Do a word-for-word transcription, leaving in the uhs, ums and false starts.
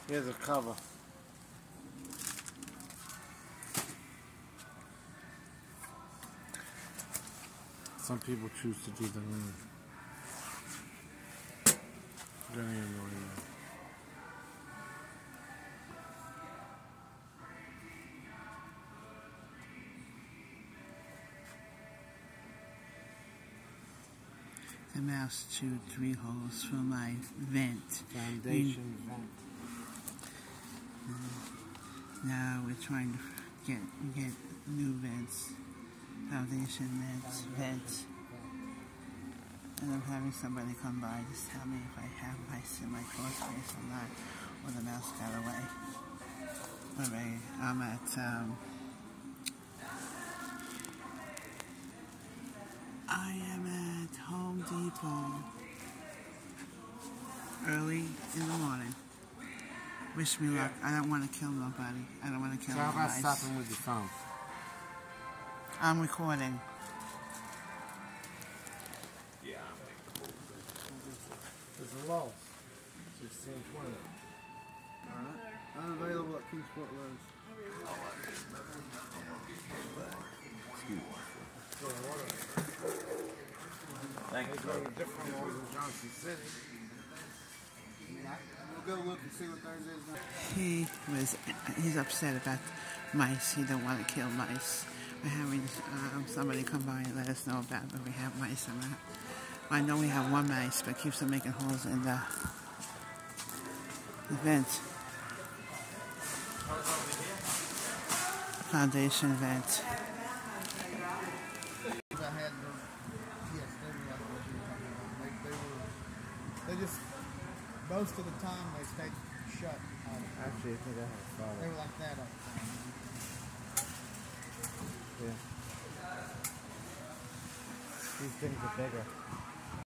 Here's a cover. Some people choose to do the ring. Very annoying. The mouse chewed three holes for my vent. Foundation mm. vent. Uh, now we're trying to get get new vents. Foundation vents, vents. And I'm having somebody come by to tell me if I have mice in my crawl space or not, or the mouse got away. Alright, I'm at um, I am at Home Depot early in the morning. Wish me luck. I don't want to kill nobody. I don't want to kill so nobody. How about stopping with your phone? I'm recording. Yeah. There's a loss. sixteen twenty. Alright. Unavailable at Kingsport Roads. Excuse me. Thank you. They're different ones in Johnson City. We'll go look and see what theirs is now. He was, he's upset about mice. He don't want to kill mice. We're having um, somebody come by and let us know about whether we have mice or not. I know we have one mice, but keeps on making holes in the, the vent. Foundation vent. They just, most of the time, they stay shut. Um, Actually, I think I have a photo. They were like that all the time. Yeah. These things are bigger.